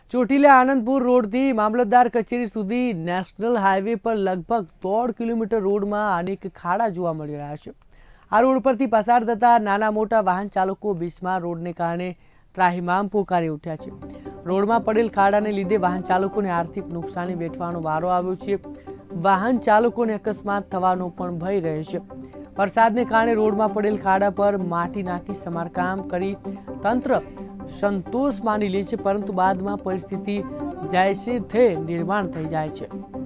ચોટીલા આનંદપુર રોડથી મામલતદાર કચેરી સુધી national highway પર લગભગ 1.5 કિલોમીટર રોડમાં અનેક ખાડા જોવા મળી રહ્યા છે। આ રોડ પરથી પસાર થતા નાના મોટા વાહન ચાલકો બિસ્માર રોડને કારણે ત્રાહિમામ પોકારી ઉઠ્યા છે। રોડમાં પડેલ ખાડાને લીધે વાહન ચાલકોને આર્થિક નુકસાની વેઠવાનો વારો આવ્યો છે। વાહન ચાલકોને અકસ્માત થવાનો પણ ભય રહે છે। વરસાદને કારણે રોડમાં પડેલ ખાડા પર માટી નાખી સમારકામ કરી તંત્ર संतोष मानी ले, परंतु बाद में परिस्थिति जैसे थे निर्माण थई जाए छे।